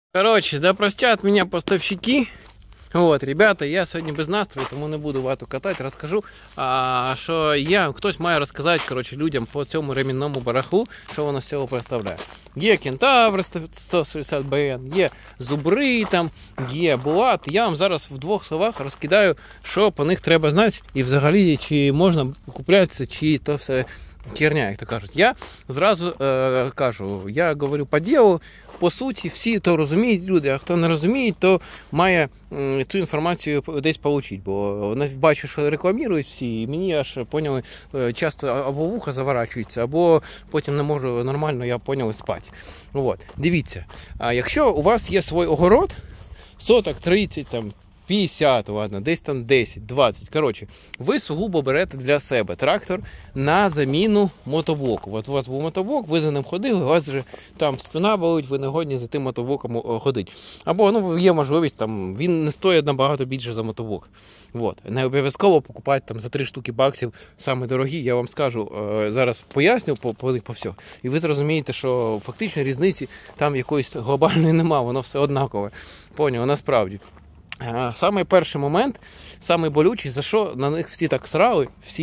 Короче, да простят меня поставщики. Вот, ребята, я сьогодні без настрою, тому не буду вату катати. Розкажу, що хтось має розказати, коротше, людям по цьому ремінному бараху, що воно з цього представляє. Є Кентавр 160 БН, є зубри, там, є Булат. Я вам зараз в двох словах розкидаю, що по них треба знати і взагалі, чи можна куплятися, чи то все херня, як то кажуть. Я зразу кажу, я говорю по ділу, по суті, всі то розуміють люди, а хто не розуміє, то має ту інформацію десь отримати. Бо бачу, що рекламують всі, і мені аж, поняли, часто або вуха заворачується, або потім не можу нормально, я поняли, спати. От. Дивіться, якщо у вас є свій огород, соток 30, там, 50, ладно, десь там 10, 20. Коротше, ви сугубо берете для себе трактор на заміну мотоблоку. От у вас був мотоблок, ви за ним ходили, у вас вже там спина болить, ви не годні за тим мотоблоком ходити. Або є можливість, там, він не стоїть набагато більше за мотоблок. От. Не обов'язково покупати там, за 3 штуки баксів саме дорогі, я вам скажу, зараз поясню по всьому. І ви зрозумієте, що фактично різниці там якоїсь глобальної немає, воно все однакове. Поняв, насправді. Самий перший момент, самий болючий, за що на них всі так срали,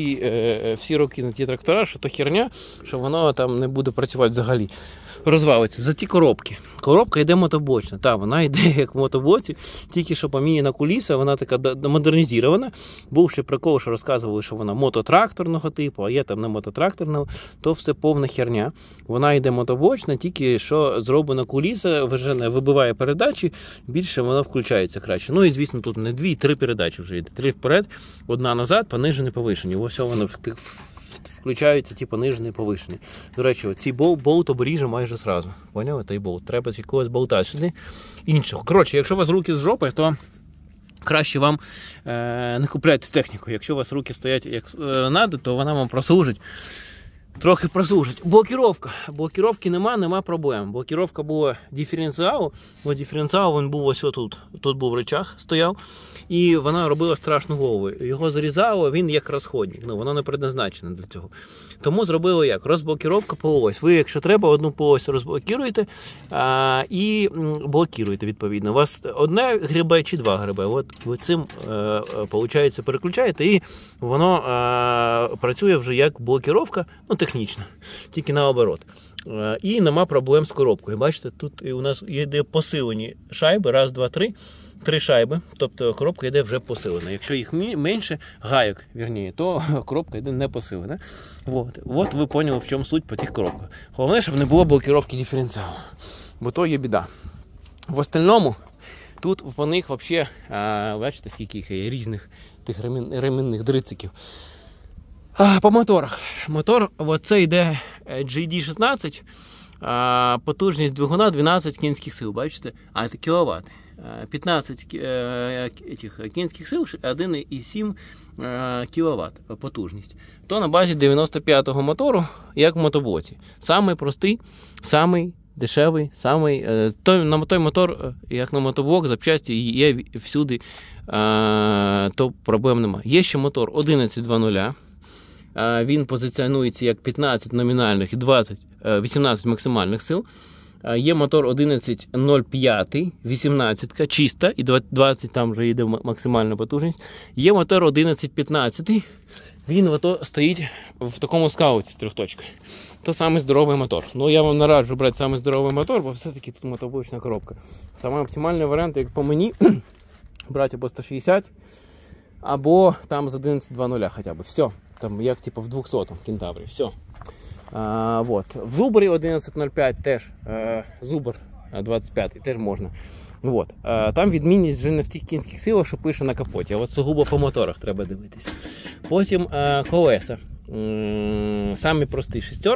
всі роки на ті трактора, що то херня, що воно там не буде працювати взагалі. Розвалиться. За ті коробки. Коробка йде мотоблочна. Так, вона йде як в мотоблоці, тільки що поміняна куліса, вона така модернізована. Був ще прикол, що розказували, що вона мототракторного типу, а є там не мототракторного, то все повна херня. Вона йде мотоблочна, тільки що зроблена куліса, вибиває передачі, більше вона включається краще. Ну і звісно, тут не 2-3 передачі вже йде. 3 вперед, 1 назад, понижені, повишені. Ось воно включаються ті понижені, повишені. До речі, цей болт обріже майже зразу. Поняли? Той болт. Треба якогось болта сюди. Іншого. Коротше, якщо у вас руки з жопи, то краще вам не купляйте техніку. Якщо у вас руки стоять як треба, то вона вам прослужить. Трохи прослужить. Блокіровка. Блокіровки нема проблем. Блокіровка була диференціалу. Ось диференціал він був ось тут. Тут був рычаг, стояв. І вона робила страшну голову. Його зарізало, він як розходник. Воно не предназначено для цього. Тому зробили як? Розблокіровка по ось. Ви, якщо треба, одну по ось розблокіруєте і блокіруєте, відповідно. У вас одне грибе чи 2 грибе. От ви цим, виходить, переключаєте і воно працює вже як блокіровка, технічно, тільки наоборот. І нема проблем з коробкою. Бачите, тут у нас йде посилені шайби, 1, 2, 3. 3 шайби, тобто коробка йде вже посилена. Якщо їх менше, гайок, вірніше, то коробка йде не посилена. От ви поняли, в чому суть по тих коробках. Головне, щоб не було блокіровки диференціалу, бо то є біда. В остальному, тут по них взагалі, бачите, скільки їх є різних тих ремінних дрициків. По моторах. Мотор, це йде GD16, потужність двигуна 12 кінських сил, бачите? Це кіловат. 15 кінських сил, 1,7 кВт потужність. То на базі 95-го мотору, як в мотоблоці. Самий простий, самий дешевий, той мотор, як на мотоблок, запчасті є всюди, то проблем немає. Є ще мотор 11.2.0. Він позиціонується як 15 номінальних і 18 максимальних сил. Є мотор 11.05, 18 чиста, і 20 там вже йде максимальна потужність. Є мотор 11.15, він стоїть в такому скауті з 3 точкою. То самий здоровий мотор. Я вам не раджу брати самий здоровий мотор, бо все-таки тут мотоблочна коробка. Саме оптимальний варіант, як по мені, брати або 160, або там з 11.2.0 хоча б. Все. Там як типу в 200-му Кентаврі. Все. В Зубрі 11.05 теж, Зубр 25 теж можна. Там відмінність вже не в тих кінських силах, що пише на капоті, а сугубо по моторах треба дивитися. Потім колеса. Самі прості 6,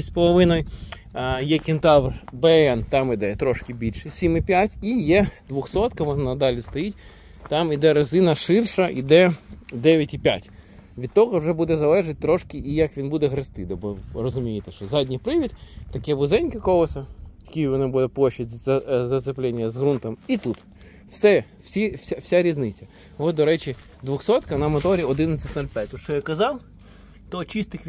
6,5. Є Кентавр БН, там іде трошки більше, 7,5. І є 200-ка, вона надалі стоїть. Там іде резина ширша, іде 9,5. Від того вже буде залежати трошки і як він буде грести, бо розумієте, що задній привід, таке вузеньке колесо, такі воно буде площадь зацеплення з ґрунтом, і тут. Вся різниця. До речі, 200-ка на моторі 11.05. Що я казав, то чистих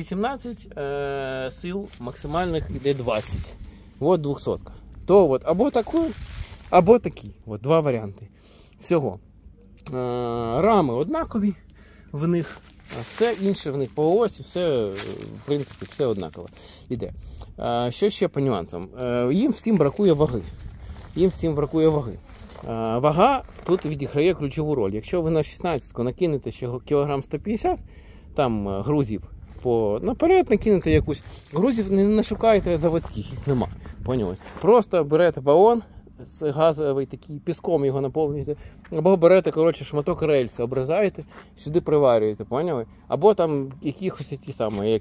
18 сил, максимальних йде 20. 200-ка. То або таку, або такі. От, два варіанти. Всього. Рами однакові в них, все інше в них по осі, все, в принципі, все однаково іде. Що ще по нюансам? Їм всім бракує ваги. Вага тут відіграє ключову роль. Якщо ви на 16-ку накинете ще кілограм 150, там грузів наперед накинете якусь, грузів не нашукаєте заводських, їх нема. Поняли? Просто берете балон з газовий, такий, піском його наповнюєте, або берете, коротше, шматок рельси, обрізаєте, сюди приварюєте, поняли? Або там якихось ті самі,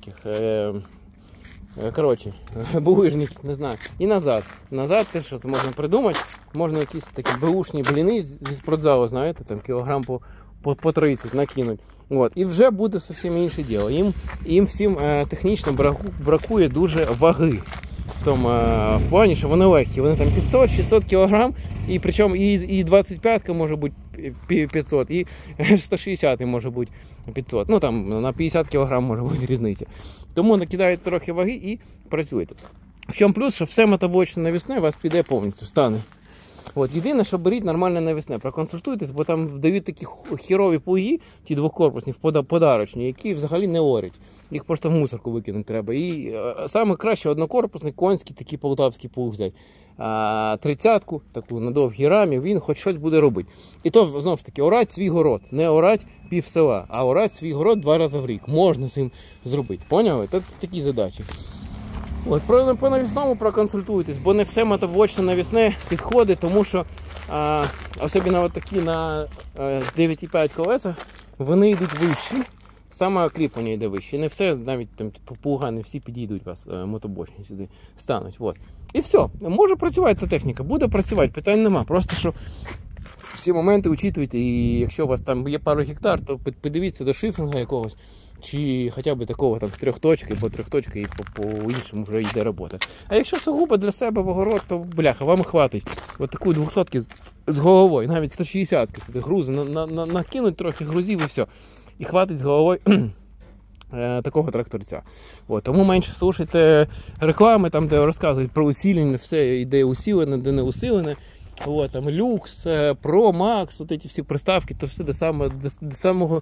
коротше, булижники, не знаю. І назад. Назад теж що можна придумати. Можна якісь такі беушні бліни зі спортзалу, знаєте, там кілограм по 30 накинути. От. І вже буде зовсім інше діло. Їм всім технічно бракує дуже ваги. В тому плані, що вони легкі. Вони там 500-600 кг, і причому і 25-ка може бути 500, і 160 може бути 500. Ну там на 50 кг може бути різниця. Тому накидаєте трохи ваги і працюєте. В чому плюс, що все мотоблочне навісне у вас піде повністю, стане. От, єдине, що беріть нормальне навісне, проконсультуйтесь, бо там дають такі хірові плуги, ті двокорпусні, подарочні, які взагалі не орять. Їх просто в мусорку викинути треба. І саме краще однокорпусний, конський, такий полтавський плуг взяти. 30-ку, таку на довгій рамі, він хоч щось буде робити. І то, знову ж таки, орать свій город. Не орать пів села, а орать свій город 2 рази в рік. Можна з цим зробити. Поняли? Це такі задачі. От, по навісному проконсультуйтесь, бо не все мотоблочне навісне підходить, тому що особливо такі на 9,5 колесах, вони йдуть вищі, саме кріплення йде вище. Не все, навіть там плуга, не всі підійдуть у вас мотоблочні сюди стануть. От. І все, може працювати та техніка, буде працювати, питань нема. Просто що всі моменти учитуйте, і якщо у вас там є пару гектар, то подивіться до шифринга якогось, чи хоча б такого там з 3 точки, бо 3 точки і по іншому вже йде робота. А якщо сугубо для себе в огород, то бляха, вам хватить. От таку 200-ки з головою, навіть 160-ки, грузи, накинуть трохи грузів і все. І хватить з головою такого тракторця. От, тому менше слушайте реклами, там де розказують про усилення, все йде усилене, де не усилене. От, там люкс, про, макс, от ці всі приставки, то все до самого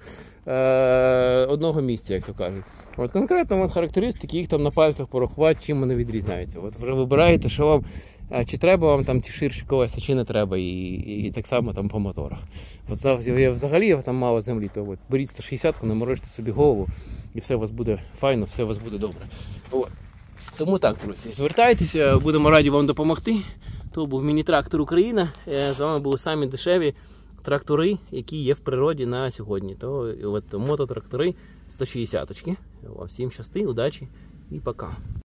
одного місця, як то кажуть. От конкретно характеристики, їх там на пальцях порахувати, чим вони відрізняються. От вже вибираєте, що вам, чи треба вам там ті ширші колеса, чи не треба, і так само там по моторах. От взагалі там мало землі, то от, беріть 160-ку, наморожте собі голову, і все у вас буде файно, все у вас буде добре. От. Тому так, друзі, звертайтеся, будемо раді вам допомогти. То був міні-трактор Україна, з вами були самі дешеві трактори, які є в природі на сьогодні. То от мототрактори 160-очки. Всім щасти, удачі і пока.